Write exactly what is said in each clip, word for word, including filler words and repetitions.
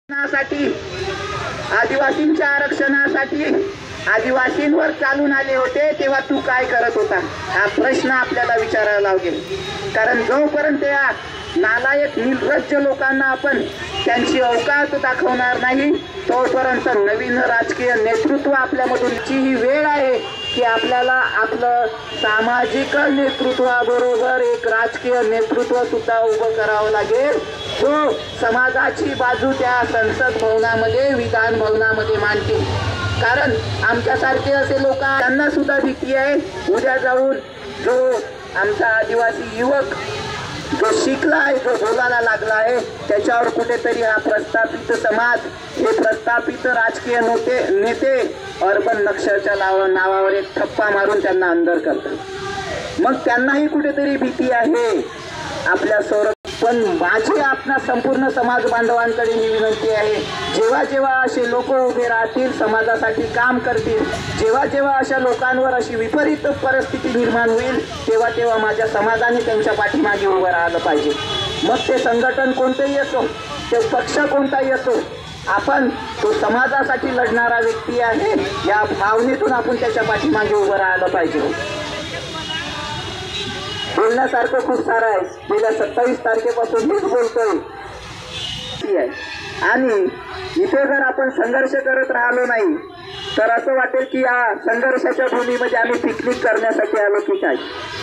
साठी आदिवासींच्या आरक्षणासाठी आदिवासींवर चालून आले होते तेव्हा तू काय करत होता हा प्रश्न आपल्याला विचारायला लागेल। कारण जोपर्यंत या नालायक निर्लज्ज लोकांना आपण त्यांची औकात दाखवणार नाही तोपर्यंत नवीन राजकीय नेतृत्व आपल्यामधून ही वेळ आहे की आपल्याला आपलं सामाजिक नेतृत्वाबरोबर एक राजकीय नेतृत्व सुद्धा उभं करावं लागेल जो समाजाची बाजू त्या संसद भवनामध्ये विधान भवनामध्ये मांडतील। कारण आमच्यासारखे असे लोक त्यांना सुद्धा भीती आहे उद्या जाऊन जो आमचा आदिवासी युवक जो शिकला आहे जो बोलायला लागला आहे त्याच्यावर कुठेतरी हा प्रस्थापित समाज हे प्रस्थापित राजकीय नेते नेते अर्बन नक्षलच्या नावावर एक ठप्पा मारून त्यांना अंदर करतात। मग त्यांनाही कुठेतरी भीती आहे आपल्या सौर पण माझी आपणा संपूर्ण समाज बांधवांकडे ही विनंती आहे जेव्हा जेव्हा असे लोक उभे राहतील समाजासाठी काम करतील जेव्हा जेव्हा अशा लोकांवर अशी विपरीत परिस्थिती निर्माण होईल तेव्हा तेव्हा माझ्या समाजाने त्यांच्या पाठीमागे उभं राहिलं पाहिजे। मग ते संघटन कोणतंही असो ते पक्ष कोणताही असो आपण तो समाजासाठी लढणारा व्यक्ती आहे या भावनेतून आपण त्याच्या पाठीमागे उभं राहिलं पाहिजे। बोलण्यासारखं खूप सारं आहे गेल्या सत्तावीस तारखेपासून मीच बोलतोय आणि इथे जर आपण संघर्ष करत राहिलो नाही तर असं वाटेल की या संघर्षाच्या भूमीमध्ये आम्ही पिकनिक करण्यासाठी आलो की काय।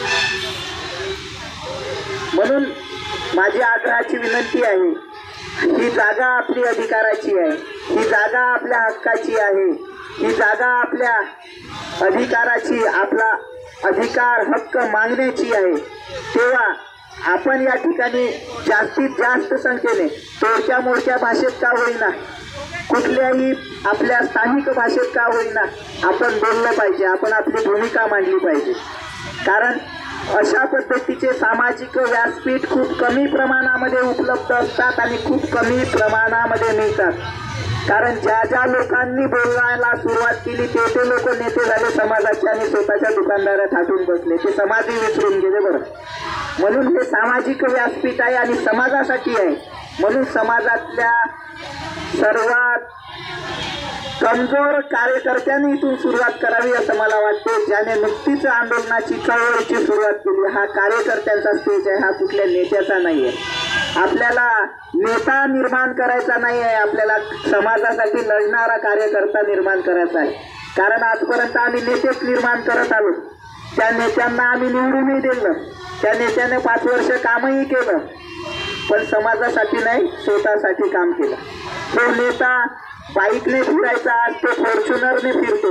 म्हणून माझी आग्रहाची विनंती आहे ही जागा आपली अधिकाराची आहे ही जागा आपल्या हक्काची आहे ही जागा आपल्या अधिकाराची आपला अधिकार हक्क मागण्याची आहे तेव्हा आपण या ठिकाणी जास्तीत जास्त संख्येने तोडक्या मोडक्या भाषेत का होईना कुठल्याही आपल्या स्थानिक भाषेत का होईना आपण बोललं पाहिजे आपण आपली भूमिका मांडली पाहिजे। कारण अशा पद्धतीचे सामाजिक व्यासपीठ खूप कमी प्रमाणामध्ये उपलब्ध असतात आणि खूप कमी प्रमाणामध्ये मिळतात। कारण ज्या ज्या लोकांनी बोलायला सुरुवात केली ते ते लोक नेते झाले समाजाचे आणि स्वतःच्या दुकानदारात हाटून बसले ते समाजही विसरून गेले बरं। म्हणून हे सामाजिक व्यासपीठ आहे आणि समाजासाठी आहे म्हणून समाजातल्या सर्वात कमजोर कार्यकर्त्यांनी इथून सुरुवात करावी असं मला वाटते ज्याने नुकतीच आंदोलनाची चळवळीची सुरुवात केली हा कार्यकर्त्यांचा स्टेज आहे हा कुठल्या नेत्याचा नाही आहे। आपल्याला नेता निर्माण करायचा नाही आहे आपल्याला समाजासाठी लढणारा कार्यकर्ता निर्माण करायचा आहे। कारण आजपर्यंत आम्ही नेतेच निर्माण करत आलो त्या नेत्यांना आम्ही निवडूनही दिलं त्या नेत्याने पाच वर्ष कामही केलं पण समाजासाठी नाही स्वतःसाठी काम केलं। तो नेता बाईकने फिरायचा आज तो फॉर्च्युनरने फिरतो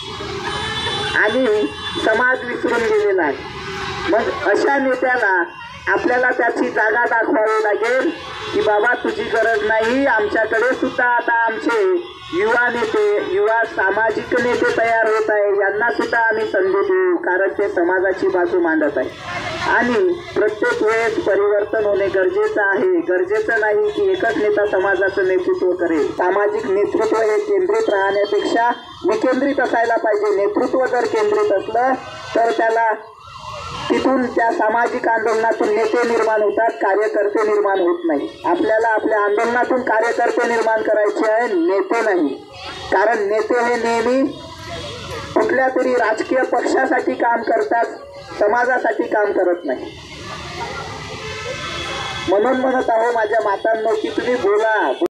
आणि समाज विसरून गेलेला आहे। मग अशा नेत्याला आपल्याला त्याची जागा दाखवावी लागेल की बाबा तुझी गरज नाही आमच्याकडे सुद्धा आता आमचे युवा नेते युवा सामाजिक नेते तयार होत आहे यांना सुद्धा आम्ही संधी देऊ कारण ते समाजाची बाजू मांडत आहे आणि प्रत्येक वेळेस परिवर्तन होणे गरजेचं आहे। गरजेचं नाही की एकच नेता समाजाचं नेतृत्व करेल सामाजिक नेतृत्व हे केंद्रित राहण्यापेक्षा विकेंद्रित असायला पाहिजे। नेतृत्व जर केंद्रित असलं तर त्याला तिथून त्या सामाजिक आंदोलनातून नेते निर्माण होतात कार्यकर्ते निर्माण होत नाही। आपल्याला आपल्या आंदोलनातून कार्यकर्ते निर्माण करायचे आहे नेते नाही। कारण नेते हे नेहमी कुठल्या तरी राजकीय पक्षासाठी काम करतात समाजासाठी काम करत नाही। म्हणून म्हणत आहो माझ्या मातांनो की तुम्ही बोला